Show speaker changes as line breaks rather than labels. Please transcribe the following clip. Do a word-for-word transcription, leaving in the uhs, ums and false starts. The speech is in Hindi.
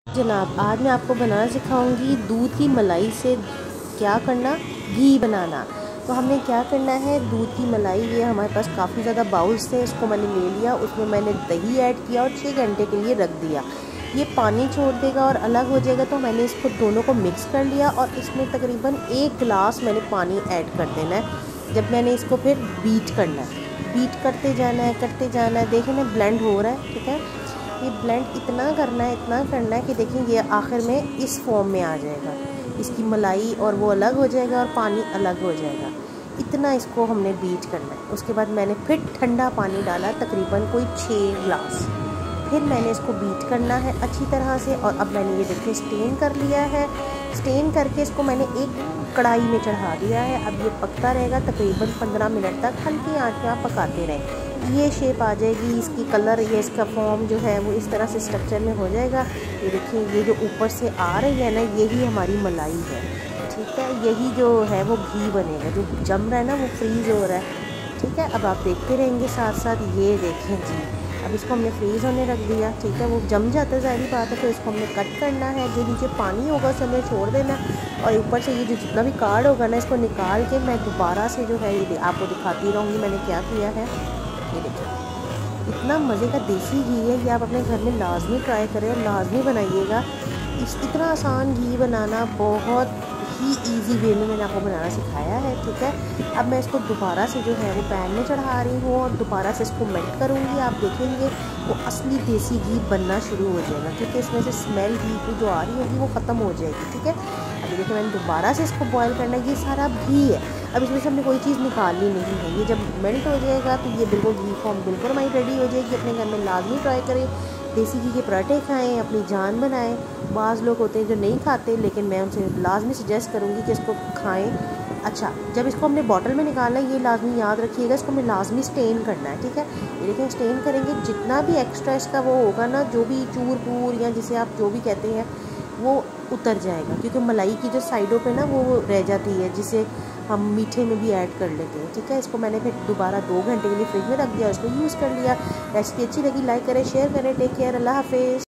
जनाब, आज मैं आपको बनाना सिखाऊंगी दूध की मलाई से क्या करना, घी बनाना। तो हमने क्या करना है, दूध की मलाई, ये हमारे पास काफ़ी ज़्यादा बाउल्स थे, इसको मैंने ले लिया, उसमें मैंने दही ऐड किया और छः घंटे के लिए रख दिया। ये पानी छोड़ देगा और अलग हो जाएगा, तो मैंने इसको दोनों को मिक्स कर लिया और इसमें तकरीबन एक गिलास मैंने पानी ऐड कर देना है। जब मैंने इसको फिर बीट करना है, बीट करते जाना है करते जाना है देखें ना ब्लेंड हो रहा है, ठीक है। ये ब्लेंड इतना करना है इतना करना है कि देखें ये आखिर में इस फॉर्म में आ जाएगा, इसकी मलाई और वो अलग हो जाएगा और पानी अलग हो जाएगा। इतना इसको हमने बीट करना है। उसके बाद मैंने फिर ठंडा पानी डाला, तकरीबन कोई छः गिलास। फिर मैंने इसको बीट करना है अच्छी तरह से और अब मैंने ये देखिए स्टेन कर लिया है। स्टेन करके इसको मैंने एक कढ़ाई में चढ़ा दिया है। अब ये पकता रहेगा तकरीबन पंद्रह मिनट तक, हल्की आंच में आप पकाते रहें। ये शेप आ जाएगी, इसकी कलर, ये इसका फॉर्म जो है वो इस तरह से स्ट्रक्चर में हो जाएगा। ये देखिए ये जो ऊपर से आ रही है ना, यही हमारी मलाई है, ठीक है। यही जो है वो घी बनेगा, जो जम रहा है ना वो फ्रीज़ हो रहा है, ठीक है। अब आप देखते रहेंगे साथ साथ। ये देखें जी, अब इसको हमने फ्रीज़ होने रख दिया, ठीक है। वो जम जाता है, ज़ाहिर बात है। तो इसको हमने कट करना है, जो नीचे पानी होगा उसे हमने छोड़ देना और ऊपर से ये जो जितना भी कार्ड होगा ना, इसको निकाल के मैं दोबारा से जो है ये आपको दिखाती रहूँगी मैंने क्या किया है। ये देखिए इतना मज़े का देसी घी है, ये आप अपने घर में लाजमी ट्राई करें और लाजमी बनाइएगा। इस इतना आसान घी बनाना बहुत ही इजी वे में मैंने आपको बनाना सिखाया है, ठीक है। अब मैं इसको दोबारा से जो है वो पैन में चढ़ा रही हूँ और दोबारा से इसको मेल्ट करूँगी। आप देखेंगे वो असली देसी घी बनना शुरू हो जाएगा, क्योंकि इसमें से स्मेल घी की जो आ रही होगी वो ख़त्म हो जाएगी, ठीक है। अभी देखिए मैंने दोबारा से इसको बॉयल करना है। ये सारा घी है, अब इसमें से हमने कोई चीज़ निकालनी नहीं है। ये जब मेल्ट हो जाएगा तो ये बिल्कुल घी फॉर्म बिल्कुल हमारी रेडी हो जाएगी। अपने घर में लाजमी ट्राई करें, देसी घी के पराठे खाएं, अपनी जान बनाएं। बाज़ लोग होते हैं जो नहीं खाते, लेकिन मैं उनसे लाजमी सजेस्ट करूँगी कि इसको खाएं। अच्छा, जब इसको हमने बॉटल में निकालना है, ये लाजमी याद रखिएगा, इसको हमें लाजमी स्टेन करना है, ठीक है। ये देखिए स्टेन करेंगे, जितना भी एक्स्ट्रा इसका वो होगा ना, जो भी चूर पूर या जिसे आप जो भी कहते हैं, वो उतर जाएगा, क्योंकि मलाई की जो साइडों पे ना वो रह जाती है, जिसे हम मीठे में भी ऐड कर लेते हैं, ठीक है। इसको मैंने फिर दोबारा दो घंटे के लिए फ्रिज में रख दिया, उसको यूज़ कर लिया। रेसिपी अच्छी लगी लाइक करें, शेयर करें। टेक केयर, अल्लाह हाफिज़।